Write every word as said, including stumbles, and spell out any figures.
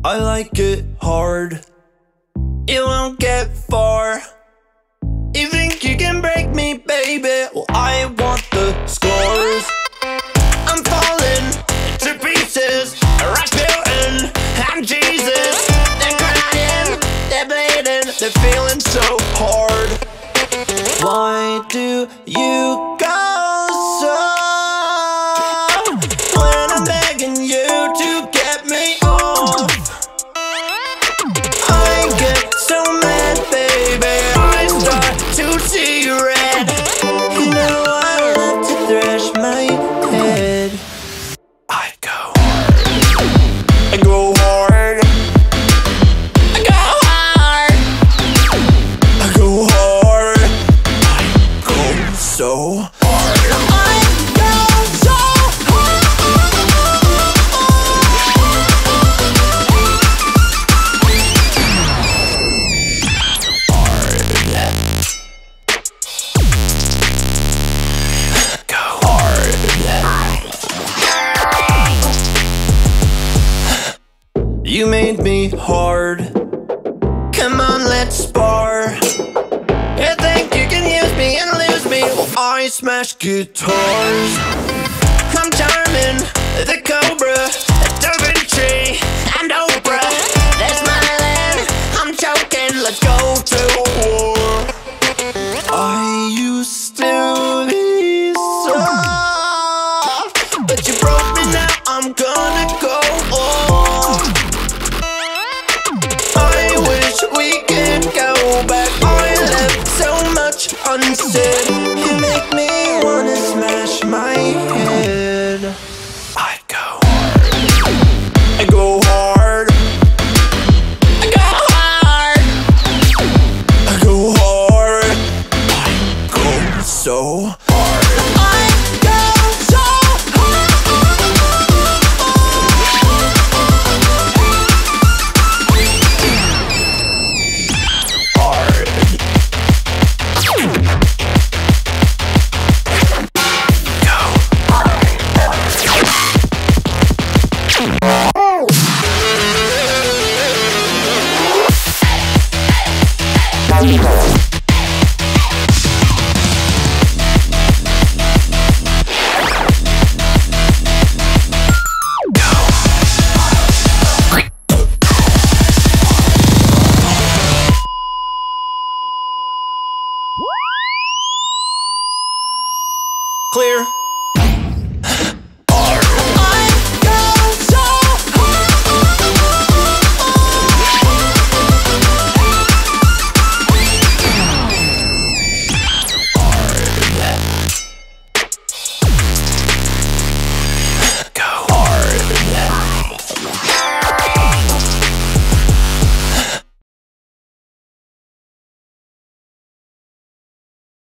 I like it hard. You won't get far. You think you can break me, baby? Well, I want the scores. I'm falling to pieces. Rasputin and Jesus. They're crying, they're bleeding, they're feeling so hard. Why do you go so? When I'm begging you to get me off, I get so mad, baby. I start to see red. You know I love to thrash my head. I go hard. I go hard. I go hard. I go hard. I go so hard. I go so hard. Go hard. You made me hard. Come on, let's spar. You think you can use me and lose me? Well, I smash guitars. I'm charming, the Cobra, Da Vinci, and Oprah. They're smiling, I'm choking. Let's go to war. I used to be soft, but you broke me now. I'm gonna go on. I wish we could go back. I left so much unsaid. You make me wanna smash my head. I go hard. I go hard. I go hard. I go hard. I go so hard. I go so hard. Go hard.